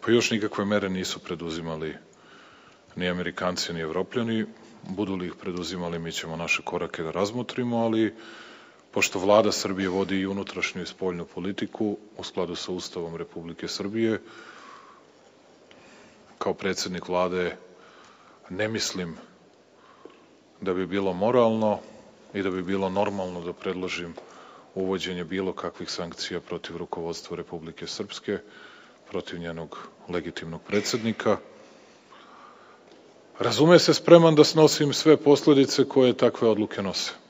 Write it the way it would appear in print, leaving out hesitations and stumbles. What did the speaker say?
Pa još nikakve mere nisu preduzimali ni Amerikanci, ni Evropljani. Budu li ih preduzimali, mi ćemo naše korake da razmotrimo, ali pošto Vlada Srbije vodi i unutrašnju i spoljnu politiku u skladu sa Ustavom Republike Srbije, kao predsednik Vlade ne mislim da bi bilo moralno i da bi bilo normalno da predložim uvođenje bilo kakvih sankcija protiv rukovodstva Republike Srpske, protiv njenog legitimnog predsednika. Razume se, spreman da snosim sve posledice koje takve odluke nose.